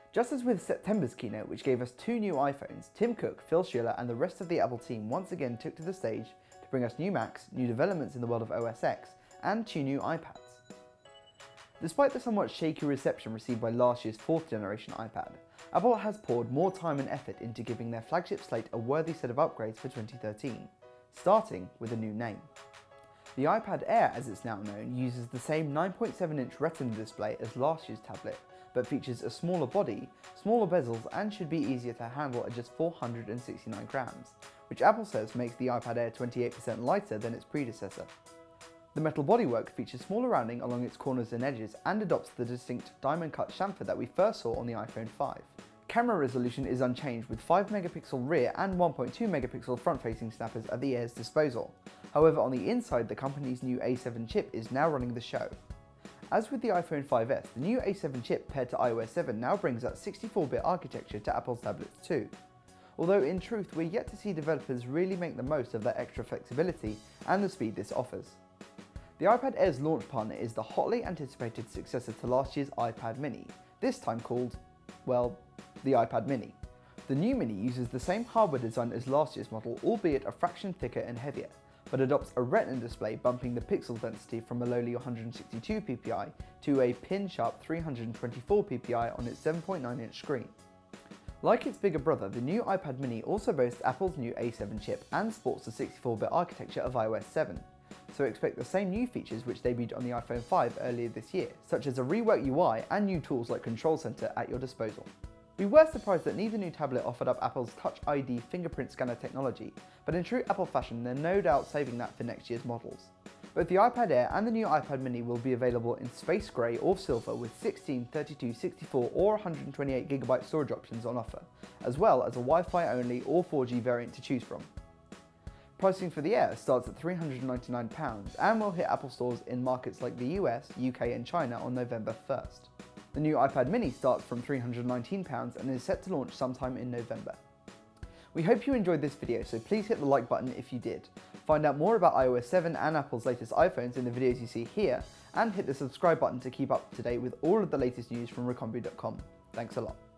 Just as with September's keynote, which gave us 2 new iPhones, Tim Cook, Phil Schiller and the rest of the Apple team once again took to the stage to bring us new Macs, new developments in the world of OS X, and 2 new iPads. Despite the somewhat shaky reception received by last year's 4th generation iPad, Apple has poured more time and effort into giving their flagship slate a worthy set of upgrades for 2013, starting with a new name. The iPad Air, as it's now known, uses the same 9.7-inch Retina display as last year's tablet, but features a smaller body, smaller bezels and should be easier to handle at just 469 grams, which Apple says makes the iPad Air 28% lighter than its predecessor. The metal bodywork features smaller rounding along its corners and edges and adopts the distinct diamond-cut chamfer that we first saw on the iPhone 5. Camera resolution is unchanged with 5-megapixel rear and 1.2-megapixel front-facing snappers at the Air's disposal. However, on the inside, the company's new A7 chip is now running the show. As with the iPhone 5S, the new A7 chip paired to iOS 7 now brings that 64-bit architecture to Apple's tablets too. Although in truth, we're yet to see developers really make the most of that extra flexibility and the speed this offers. The iPad Air's launch partner is the hotly anticipated successor to last year's iPad mini, this time called, well, the iPad mini. The new mini uses the same hardware design as last year's model, albeit a fraction thicker and heavier, but adopts a Retina display, bumping the pixel density from a lowly 162 ppi to a pin-sharp 324 ppi on its 7.9-inch screen. Like its bigger brother, the new iPad mini also boasts Apple's new A7 chip and sports the 64-bit architecture of iOS 7. So expect the same new features which debuted on the iPhone 5 earlier this year, such as a reworked UI and new tools like Control Center at your disposal. We were surprised that neither new tablet offered up Apple's Touch ID fingerprint scanner technology, but in true Apple fashion, they're no doubt saving that for next year's models. Both the iPad Air and the new iPad mini will be available in space grey or silver with 16, 32, 64 or 128GB storage options on offer, as well as a Wi-Fi only or 4G variant to choose from. Pricing for the Air starts at £399 and will hit Apple stores in markets like the US, UK and China on November 1st. The new iPad mini starts from £319 and is set to launch sometime in November. We hope you enjoyed this video, so please hit the like button if you did. Find out more about iOS 7 and Apple's latest iPhones in the videos you see here, and hit the subscribe button to keep up to date with all of the latest news from Recombu.com. Thanks a lot.